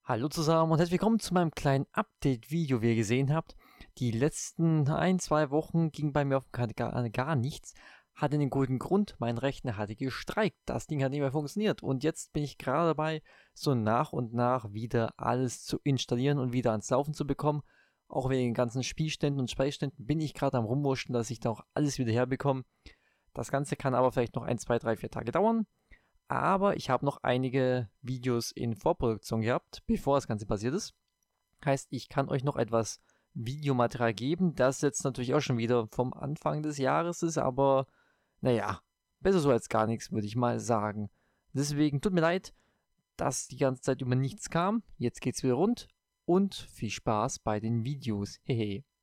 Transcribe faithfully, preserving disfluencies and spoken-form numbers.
Hallo zusammen und herzlich willkommen zu meinem kleinen Update-Video. Wie ihr gesehen habt, die letzten ein, zwei Wochen ging bei mir auf dem Kanal gar, gar nichts. Hatte den guten Grund, mein Rechner hatte gestreikt. Das Ding hat nicht mehr funktioniert. Und jetzt bin ich gerade dabei, so nach und nach wieder alles zu installieren und wieder ans Laufen zu bekommen. Auch wegen den ganzen Spielständen und Speicherständen bin ich gerade am Rumwurschen, dass ich da auch alles wieder herbekomme. Das Ganze kann aber vielleicht noch ein, zwei, drei, vier Tage dauern. Aber ich habe noch einige Videos in Vorproduktion gehabt, bevor das Ganze passiert ist. Heißt, ich kann euch noch etwas Videomaterial geben, das jetzt natürlich auch schon wieder vom Anfang des Jahres ist, aber naja, besser so als gar nichts, würde ich mal sagen. Deswegen tut mir leid, dass die ganze Zeit über nichts kam. Jetzt geht's wieder rund und viel Spaß bei den Videos. Hehe.